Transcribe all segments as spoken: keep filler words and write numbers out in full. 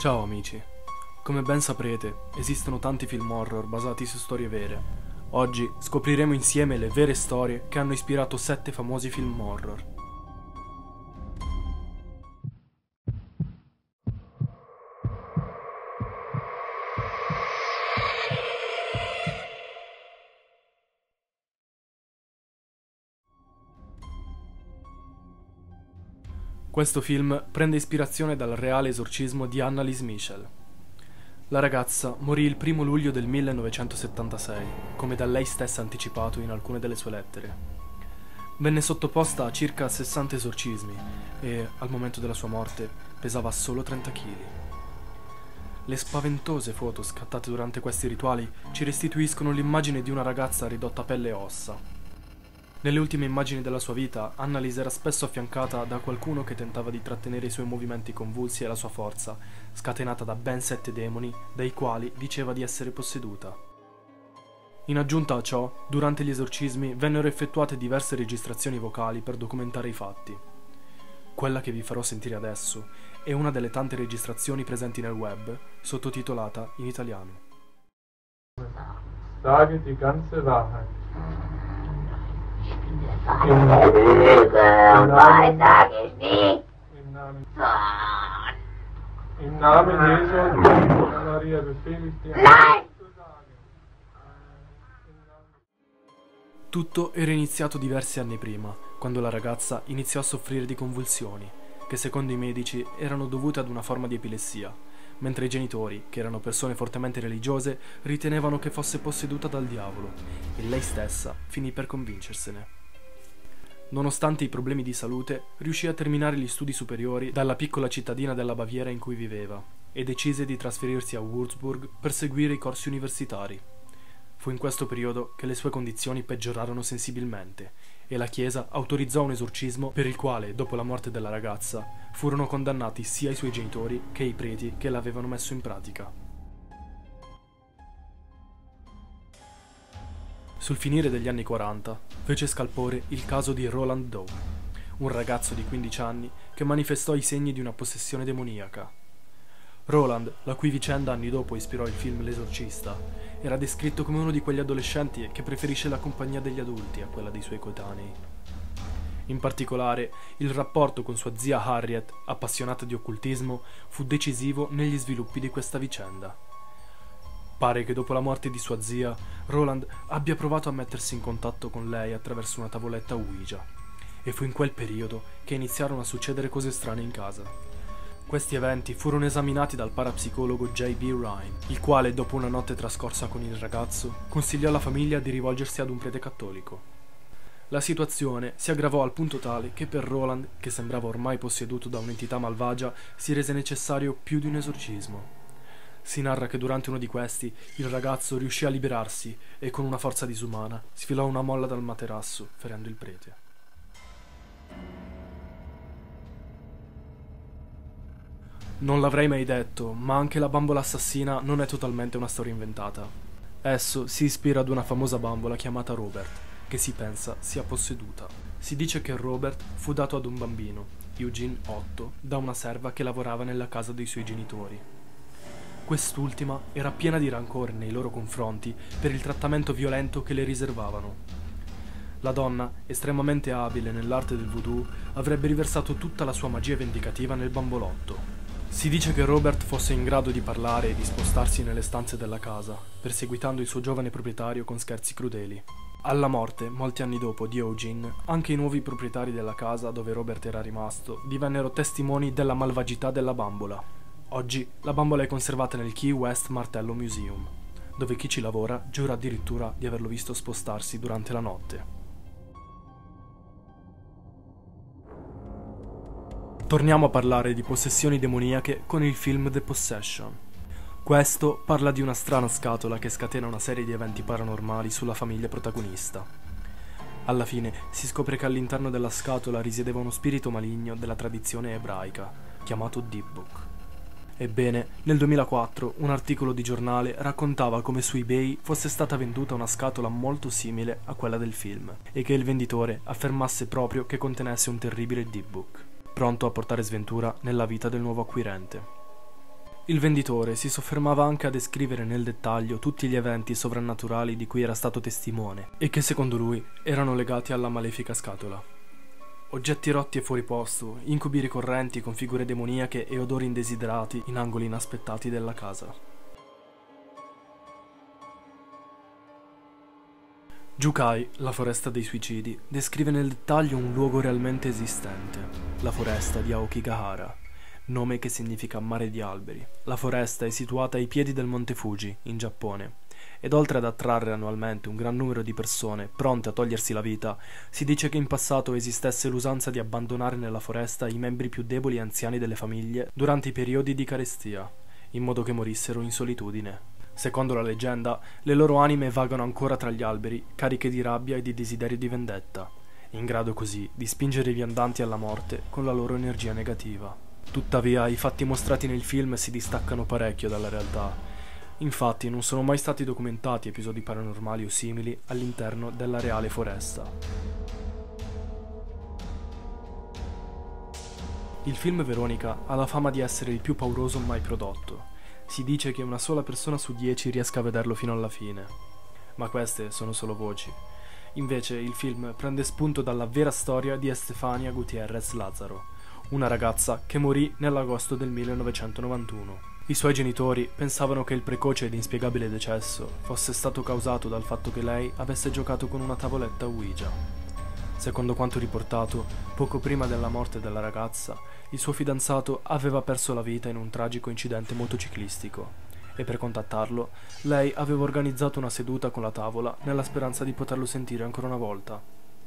Ciao amici, come ben saprete esistono tanti film horror basati su storie vere. Oggi scopriremo insieme le vere storie che hanno ispirato sette famosi film horror. Questo film prende ispirazione dal reale esorcismo di Annalise Michel. La ragazza morì il primo luglio del millenovecentosettantasei, come da lei stessa anticipato in alcune delle sue lettere. Venne sottoposta a circa sessanta esorcismi e, al momento della sua morte, pesava solo trenta chili. Le spaventose foto scattate durante questi rituali ci restituiscono l'immagine di una ragazza ridotta a pelle e ossa. Nelle ultime immagini della sua vita, Annalise era spesso affiancata da qualcuno che tentava di trattenere i suoi movimenti convulsi e la sua forza, scatenata da ben sette demoni, dai quali diceva di essere posseduta. In aggiunta a ciò, durante gli esorcismi vennero effettuate diverse registrazioni vocali per documentare i fatti. Quella che vi farò sentire adesso è una delle tante registrazioni presenti nel web, sottotitolata in italiano. Sage die ganze Wahrheit. Im Lüge, was sag ich nicht? Im Namen, Gott. im Namen Jesu und Maria befehle ich dir, Nein! zu sagen. Tutto era iniziato diversi anni prima, quando la ragazza iniziò a soffrire di convulsioni, che secondo i medici erano dovute ad una forma di epilessia, mentre i genitori, che erano persone fortemente religiose, ritenevano che fosse posseduta dal diavolo, e lei stessa finì per convincersene. Nonostante i problemi di salute, riuscì a terminare gli studi superiori dalla piccola cittadina della Baviera in cui viveva e decise di trasferirsi a Würzburg per seguire i corsi universitari. Fu in questo periodo che le sue condizioni peggiorarono sensibilmente e la Chiesa autorizzò un esorcismo per il quale, dopo la morte della ragazza, furono condannati sia i suoi genitori che i preti che l'avevano messo in pratica. Sul finire degli anni quaranta fece scalpore il caso di Roland Doe, un ragazzo di quindici anni che manifestò i segni di una possessione demoniaca. Roland, la cui vicenda anni dopo ispirò il film L'Esorcista, era descritto come uno di quegli adolescenti che preferisce la compagnia degli adulti a quella dei suoi coetanei. In particolare, il rapporto con sua zia Harriet, appassionata di occultismo, fu decisivo negli sviluppi di questa vicenda. Pare che dopo la morte di sua zia, Roland abbia provato a mettersi in contatto con lei attraverso una tavoletta Ouija, e fu in quel periodo che iniziarono a succedere cose strane in casa. Questi eventi furono esaminati dal parapsicologo J B Ryan, il quale, dopo una notte trascorsa con il ragazzo, consigliò alla famiglia di rivolgersi ad un prete cattolico. La situazione si aggravò al punto tale che per Roland, che sembrava ormai posseduto da un'entità malvagia, si rese necessario più di un esorcismo. Si narra che durante uno di questi il ragazzo riuscì a liberarsi e con una forza disumana sfilò una molla dal materasso, ferendo il prete. Non l'avrei mai detto, ma anche La bambola assassina non è totalmente una storia inventata. Esso si ispira ad una famosa bambola chiamata Robert, che si pensa sia posseduta. Si dice che Robert fu dato ad un bambino, Eugene otto, da una serva che lavorava nella casa dei suoi genitori. Quest'ultima era piena di rancore nei loro confronti per il trattamento violento che le riservavano. La donna, estremamente abile nell'arte del voodoo, avrebbe riversato tutta la sua magia vendicativa nel bambolotto. Si dice che Robert fosse in grado di parlare e di spostarsi nelle stanze della casa, perseguitando il suo giovane proprietario con scherzi crudeli. Alla morte, molti anni dopo, di Eugene, anche i nuovi proprietari della casa dove Robert era rimasto divennero testimoni della malvagità della bambola. Oggi la bambola è conservata nel Key West Martello Museum, dove chi ci lavora giura addirittura di averlo visto spostarsi durante la notte. Torniamo a parlare di possessioni demoniache con il film The Possession. Questo parla di una strana scatola che scatena una serie di eventi paranormali sulla famiglia protagonista. Alla fine si scopre che all'interno della scatola risiedeva uno spirito maligno della tradizione ebraica, chiamato Dybbuk. Ebbene, nel duemilaquattro un articolo di giornale raccontava come su eBay fosse stata venduta una scatola molto simile a quella del film e che il venditore affermasse proprio che contenesse un terribile Dybbuk, pronto a portare sventura nella vita del nuovo acquirente. Il venditore si soffermava anche a descrivere nel dettaglio tutti gli eventi sovrannaturali di cui era stato testimone e che secondo lui erano legati alla malefica scatola. Oggetti rotti e fuori posto, incubi ricorrenti con figure demoniache e odori indesiderati in angoli inaspettati della casa. Jukai, la foresta dei suicidi, descrive nel dettaglio un luogo realmente esistente, la foresta di Aokigahara, nome che significa mare di alberi. La foresta è situata ai piedi del Monte Fuji, in Giappone, ed oltre ad attrarre annualmente un gran numero di persone pronte a togliersi la vita, si dice che in passato esistesse l'usanza di abbandonare nella foresta i membri più deboli e anziani delle famiglie durante i periodi di carestia, in modo che morissero in solitudine. Secondo la leggenda, le loro anime vagano ancora tra gli alberi, cariche di rabbia e di desiderio di vendetta, in grado così di spingere i viandanti alla morte con la loro energia negativa. Tuttavia, i fatti mostrati nel film si distaccano parecchio dalla realtà. Infatti, non sono mai stati documentati episodi paranormali o simili all'interno della reale foresta. Il film Veronica ha la fama di essere il più pauroso mai prodotto. Si dice che una sola persona su dieci riesca a vederlo fino alla fine. Ma queste sono solo voci. Invece, il film prende spunto dalla vera storia di Estefania Gutiérrez Lázaro, una ragazza che morì nell'agosto del millenovecentonovantuno. I suoi genitori pensavano che il precoce ed inspiegabile decesso fosse stato causato dal fatto che lei avesse giocato con una tavoletta Ouija. Secondo quanto riportato, poco prima della morte della ragazza, il suo fidanzato aveva perso la vita in un tragico incidente motociclistico e per contattarlo, lei aveva organizzato una seduta con la tavola nella speranza di poterlo sentire ancora una volta.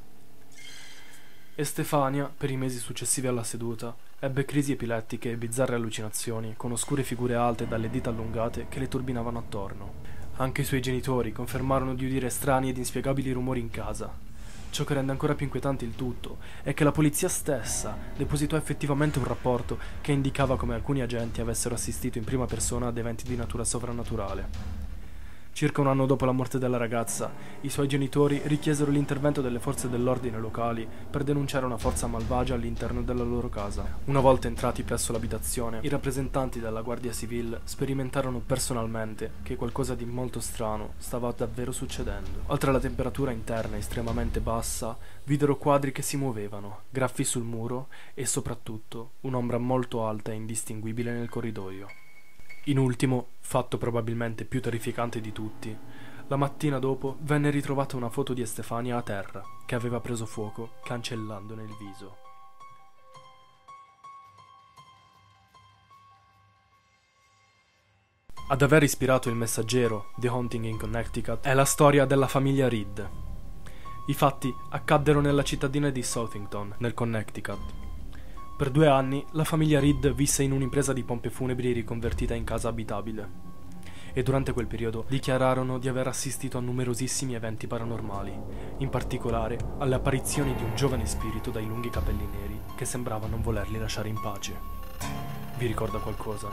Estefania, per i mesi successivi alla seduta, ebbe crisi epilettiche e bizzarre allucinazioni, con oscure figure alte dalle dita allungate che le turbinavano attorno. Anche i suoi genitori confermarono di udire strani ed inspiegabili rumori in casa. Ciò che rende ancora più inquietante il tutto è che la polizia stessa depositò effettivamente un rapporto che indicava come alcuni agenti avessero assistito in prima persona ad eventi di natura sovrannaturale. Circa un anno dopo la morte della ragazza, i suoi genitori richiesero l'intervento delle forze dell'ordine locali per denunciare una forza malvagia all'interno della loro casa. Una volta entrati presso l'abitazione, i rappresentanti della Guardia Civile sperimentarono personalmente che qualcosa di molto strano stava davvero succedendo. Oltre alla temperatura interna estremamente bassa, videro quadri che si muovevano, graffi sul muro e soprattutto un'ombra molto alta e indistinguibile nel corridoio. In ultimo, fatto probabilmente più terrificante di tutti, la mattina dopo venne ritrovata una foto di Estefania a terra, che aveva preso fuoco cancellandone il viso. Ad aver ispirato Il Messaggero, The Haunting in Connecticut, è la storia della famiglia Reed. I fatti accaddero nella cittadina di Southington, nel Connecticut. Per due anni la famiglia Reed visse in un'impresa di pompe funebri riconvertita in casa abitabile e durante quel periodo dichiararono di aver assistito a numerosissimi eventi paranormali, in particolare alle apparizioni di un giovane spirito dai lunghi capelli neri che sembrava non volerli lasciare in pace. Vi ricorda qualcosa?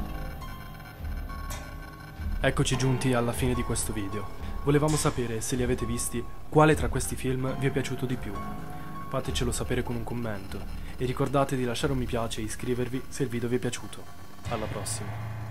Eccoci giunti alla fine di questo video. Volevamo sapere se li avete visti, quale tra questi film vi è piaciuto di più. Fatecelo sapere con un commento e ricordate di lasciare un mi piace e iscrivervi se il video vi è piaciuto. Alla prossima!